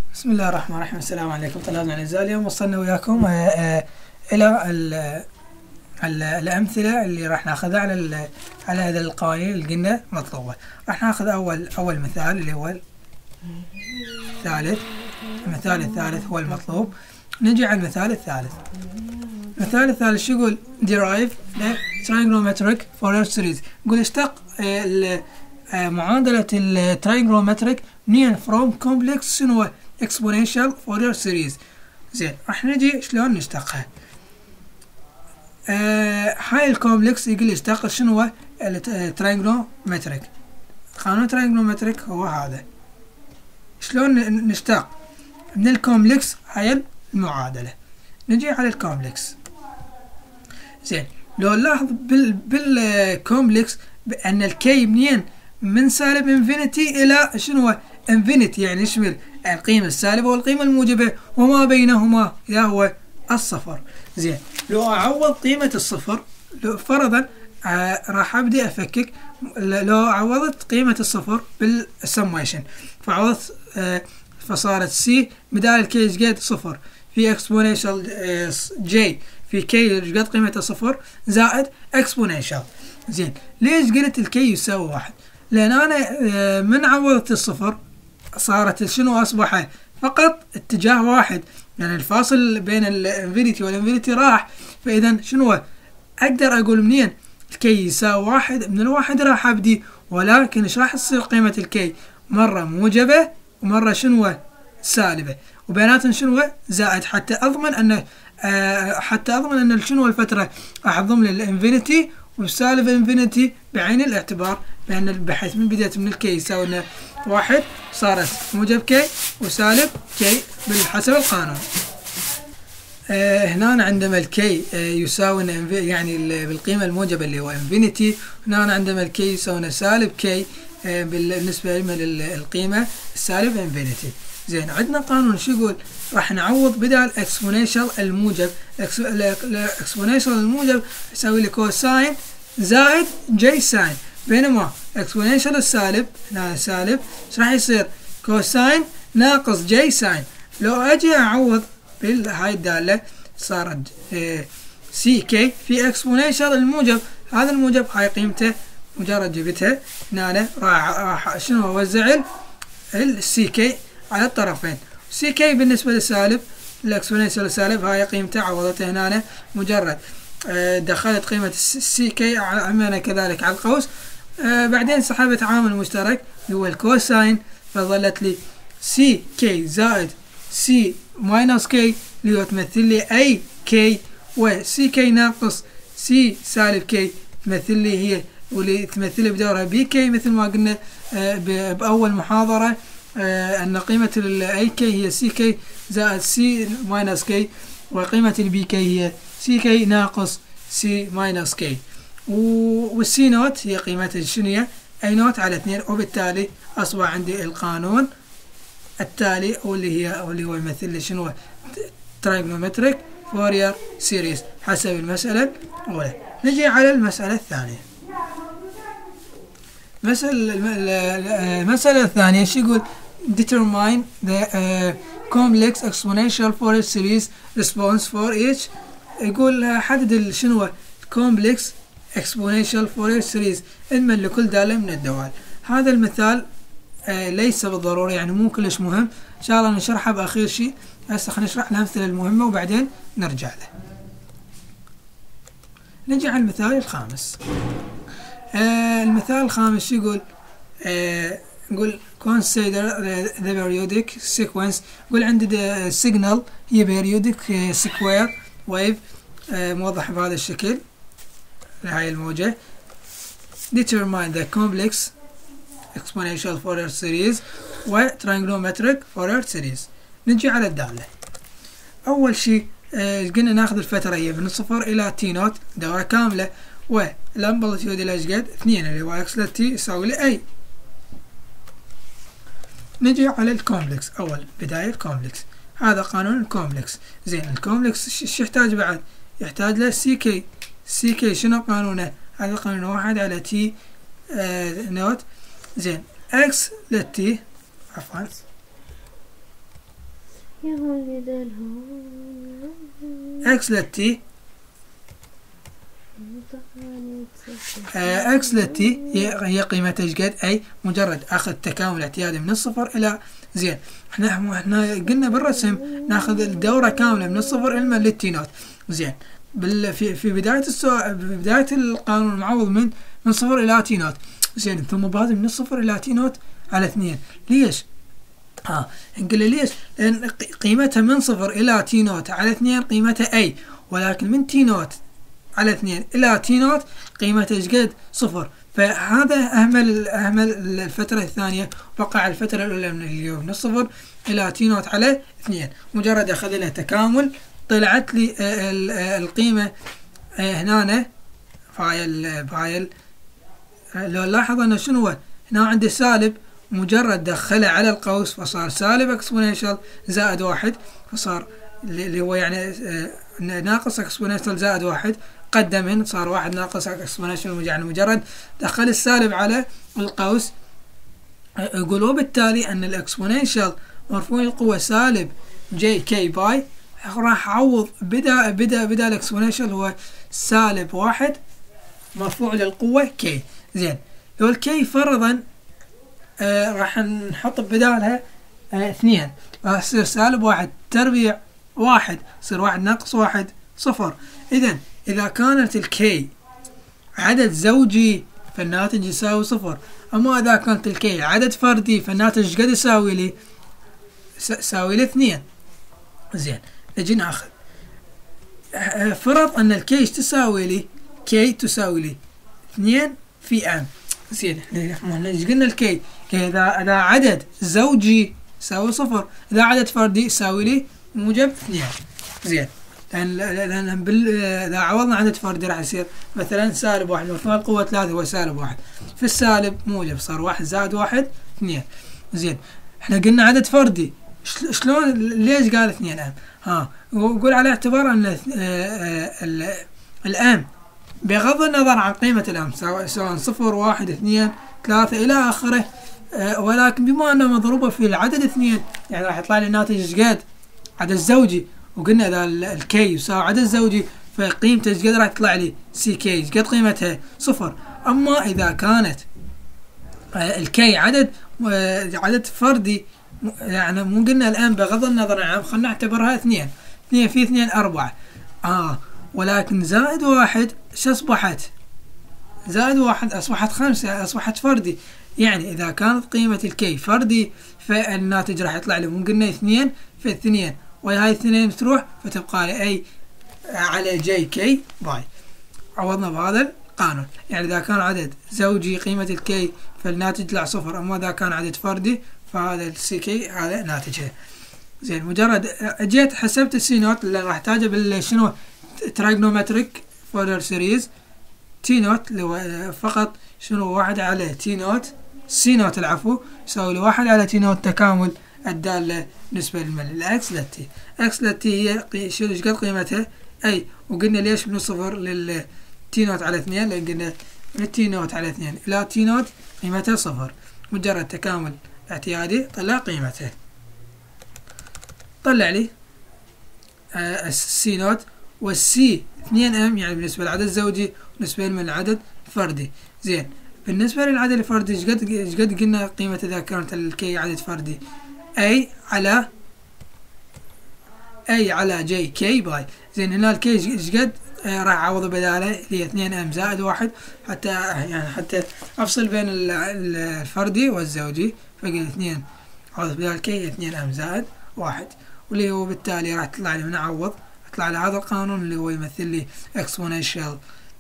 بسم الله الرحمن الرحيم. السلام عليكم طلابنا الأعزاء. اليوم وصلنا وياكم إلى الأمثلة اللي راح ناخذها على هذه القوانين اللي قلنا مطلوبة. راح ناخذ أول مثال اللي هو الثالث. المثال الثالث هو المطلوب. نجي على المثال الثالث. المثال الثالث شو يقول؟ derive the trigonometric Fourier series. يقول اشتق معادلة الترايجونومتريك منين؟ from complex شنو هو؟ exponential Fourier series. زين راح نجي شلون نشتقها. هاي الكومبلكس يقول اشتق شنو هو؟ الترايجونومتريك. قانون الترايجونومتريك هو هذا. شلون نشتق من الكومبلكس هاي المعادلة؟ نجي على الكومبلكس. زين لو نلاحظ بالكومبلكس بأن الكي منين؟ من سالب انفينيتي إلى شنو هو؟ انفينيتي، يعني يشمل القيمة السالبة والقيمة الموجبة وما بينهما يا هو الصفر. زين لو أعوض قيمة الصفر، لو فرضا راح أبدي أفكك. لو عوضت قيمة الصفر بالسميشن فعوضت فصارت سي بدال الكي ايش قد؟ صفر، في اكسبوننشال جي في كي ايش قد قيمته صفر زائد اكسبوننشال. زين ليش قلت الكي يساوي واحد؟ لأن أنا من عوضت الصفر صارت شنو؟ أصبح فقط اتجاه واحد، يعني الفاصل بين الانفينيتي والانفينيتي راح. فإذا شنو أقدر أقول منين الكي يساوي واحد؟ من الواحد راح أبدي، ولكن إيش راح تصير قيمة الكي؟ مرة موجبة ومرة شنو؟ سالبة، وبيناتهم شنو؟ زائد، حتى أضمن أن شنو الفترة راح أضم للانفينيتي وسالب انفينيتي بعين الاعتبار، لأن بحيث من بداية من الكي يساوي واحد صارت موجب كي وسالب كي بالحسب القانون. هنا عندما الكي يساوي يعني بالقيمة الموجبة اللي هو انفينيتي، هنا عندما الكي يساوي سالب كي بالنسبة للقيمة السالب انفينيتي. زين عندنا قانون شو يقول؟ راح نعوض بدال اكسبوننشال الموجب. الاكسبوننشال الموجب يساوي لي كوساين زائد جي ساين، بينما اكسبوننشال السالب هنا سالب ايش راح يصير؟ كوساين ناقص جي ساين. لو اجي اعوض بهاي الدالة صارت سي كي في اكسبوننشال الموجب، هذا الموجب هاي قيمته مجرد جبتها هنا راح شنو اوزع السي كي على الطرفين. سي كي بالنسبة للسالب الاكسبوننشال السالب هاي قيمته عوضتها هنا، مجرد دخلت قيمة السي كي عملنا كذلك على القوس، بعدين سحبت عامل مشترك اللي هو الكوساين، فظلت لي سي كي زائد سي ماينس كي اللي هو تمثل لي اي كي، وسي كي ناقص سي سالب كي تمثل لي هي واللي تمثل لي بدورها بي كي، مثل ما قلنا بأول محاضرة أن قيمة الاي كي هي سي كي زائد سي ماينس كي، وقيمة البي كي هي سي كي ناقص سي ماينس كي، والسي نوت هي قيمتها شنو؟ اي نوت على 2. وبالتالي أصبح عندي القانون التالي واللي هو يمثل لي شنو؟ ترايجونومتريك فورير سيريز حسب المسألة الأولى. نجي على المسألة الثانية. المسألة الثانية شو يقول؟ determine the complex exponential Fourier series response for each. يقول حدد شنو complex exponential Fourier series إدمن لكل دالة من الدوال. هذا المثال ليس بالضرورة، يعني مو كلش مهم، إن شاء الله نشرحه بأخير شيء. هسه خلينا نشرح الأمثلة المهمة وبعدين نرجع له. نجي على المثال الخامس. المثال الخامس يقول نقول consider the periodic sequence. يقول عندي signal هي periodic square wave موضح بهذا الشكل لهاي الموجة. determine the complex exponential Fourier series و trigonometric Fourier series. نجي على الدالة. أول شيء قلنا ناخذ الفترة هي من الصفر إلى تي نوت دورة كاملة، والامبلتيود إلى ايش قد؟ 2 اللي هو اكس تي يساوي لي اي. نجي على الكومبلكس. أول بداية الكومبلكس، هذا قانون الكومبلكس. زين الكومبلكس شو يحتاج بعد؟ يحتاج له سي كي. سي كي شنو قانونه؟ هذا قانون 1 على تي نوت. زين اكس للتي عفوا اكس للتي اكس للتي هي قيمتها ايش قد؟ اي مجرد اخذ تكامل اعتيادي من الصفر الى زين. احنا قلنا بالرسم ناخذ الدوره كامله من الصفر الى للتي نوت. زين في بدايه السؤال بدايه القانون المعوض من صفر الى تي نوت. زين ثم بهذه من الصفر الى تي نوت على 2. ليش؟ نقول ليش؟ لان قيمتها من صفر الى تي نوت على 2 قيمتها اي، ولكن من تي نوت على 2 الى تي نوت قيمتها ايش قد؟ صفر. فهذا اهمل الفتره الثانيه، بقى على الفتره الاولى من الصفر الى تي نوت على 2. مجرد اخذ لها تكامل طلعت لي القيمه هنا فايل. لو نلاحظ انه شنو هو هنا عندي سالب، مجرد دخله على القوس فصار سالب اكسبوننشال زائد 1، فصار اللي هو يعني ناقص اكسبوننشال زائد 1 قدم صار 1 ناقص اكسبوننشال، يعني مجرد دخل السالب على القوس. يقول وبالتالي ان الاكسبوننشال مرفوع القوة سالب جي كي باي راح اعوض بدا الاكسبوننشال هو سالب 1 مرفوع للقوة كي. زين لو الكي فرضا راح نحط بدالها 2 راح يصير سالب 1 تربيع 1، يصير 1 ناقص 1 صفر. إذا كانت الكي عدد زوجي فالناتج يساوي صفر، أما إذا كانت الكي عدد فردي فالناتج ايش قد يساوي لي؟ يساوي لي 2. زين نجي ناخذ فرض أن الكي ايش تساوي لي؟ كي تساوي لي 2 في ام. زين احنا ايش قلنا الكي؟ إذا عدد زوجي يساوي صفر، إذا عدد فردي يساوي لي موجب 2. زين لأن إذا عوضنا عدد فردي راح يصير مثلا سالب 1 مرفوع القوة 3 هو سالب 1 في السالب موجب، صار 1 زائد 1 2. زين احنا قلنا عدد فردي، شلون ليش قال 2 ام؟ وقول على اعتبار ان الام بغض النظر عن قيمة الام سواء 0 1 2 3 الى اخره، ولكن بما انها مضروبة في العدد 2 يعني راح يطلع لي الناتج ايش قد؟ عدد زوجي. وقلنا اذا الكي يساوي عدد زوجي فقيمته ايش قد راح تطلع لي؟ سي كي ايش قد قيمتها؟ صفر. اما اذا كانت الكي عدد فردي، يعني مو قلنا الان بغض النظر عن خلينا نعتبرها 2 في 2 4 ولكن زائد 1 شو اصبحت؟ زائد 1 اصبحت 5 اصبحت فردي. يعني اذا كانت قيمة الكي فردي فالناتج راح يطلع لي مو قلنا 2 في 2 وهاي 2 بتروح فتبقى لي اي على جي كي باي. عوضنا بهذا القانون، يعني اذا كان عدد زوجي قيمة الكي فالناتج يطلع صفر، اما اذا كان عدد فردي فهذا السي كي هذا ناتجه. زين مجرد جيت حسبت السي نوت اللي راح احتاجه بالشنو تراجنومتريك فورير سيريز تي نوت اللي هو فقط شنو 1 على تي نوت سي نوت العفو يساوي لي 1 على تي نوت تكامل الدالة بالنسبة للإكس للتي. إكس للتي هي شنو ايش قد قيمتها؟ أي، وقلنا ليش من الصفر للتي نوت على 2؟ لأن قلنا من تي نوت على 2 إلى تي نوت قيمتها صفر، مجرد تكامل اعتيادي طلع قيمتها. طلع لي السي نوت والسي 2 ام يعني بالنسبة للعدد الزوجي بالنسبة للعدد الفردي. زين بالنسبة للعدد الفردي ايش قد قلنا قيمة إذا كانت الكي عدد فردي؟ اي على جي كي باي. زين هنا الكي ايش قد راح اعوض بداله هي 2 ام زائد 1 حتى افصل بين الفردي والزوجي، فقل 2 اعوض بدال الكي 2 ام زائد 1 واللي هو بالتالي راح تطلع لي من اعوض اطلع لي هذا القانون اللي هو يمثل لي exponential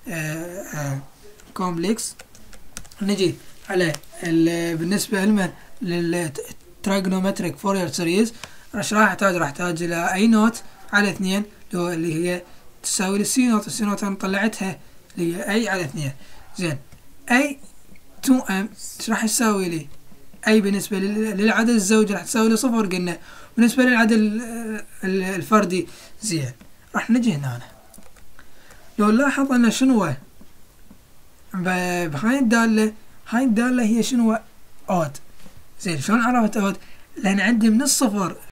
complex. نجي على بالنسبة لمن للتراجنومتريك فورير سيريز راح احتاج الى اي نوت على 2 اللي هي تساوي للسي نوت. السي نوت انا طلعتها اللي هي اي على 2. زين اي 2 ام ايش راح يساوي لي؟ اي بالنسبة للعدد الزوجي راح تساوي لي صفر قلنا، بالنسبة للعدد الفردي زين. راح نجي هنا لو نلاحظ ان شنو بهاي الدالة، هاي الدالة هي شنو؟ اود. زين شلون عرفت اود؟ لان عندي من الصفر